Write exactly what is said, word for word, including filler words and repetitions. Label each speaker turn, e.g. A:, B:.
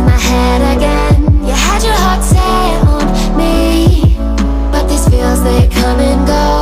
A: in my head again. You had your heart set on me, but these feels, they come and go.